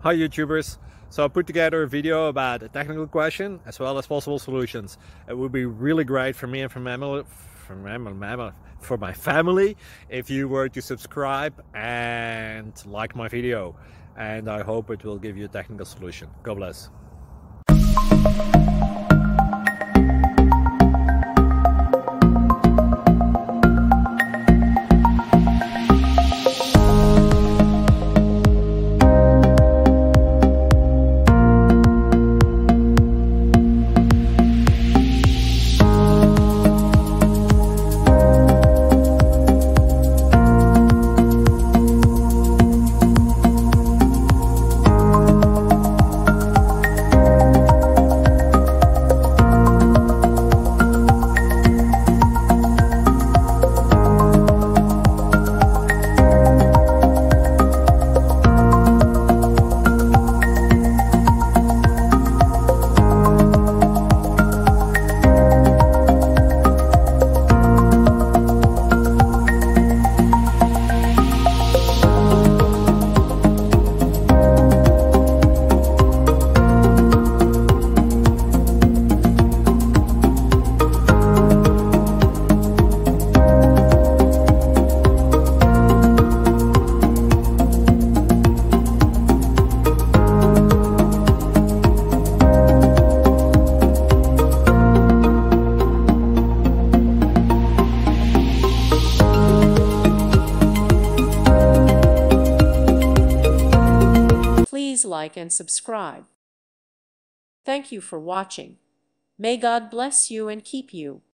Hi YouTubers. So I put together a video about a technical question as well as possible solutions. It would be really great for me and for my family if you were to subscribe and like my video, and I hope it will give you a technical solution. God bless. Please like and subscribe. Thank you for watching. May God bless you and keep you.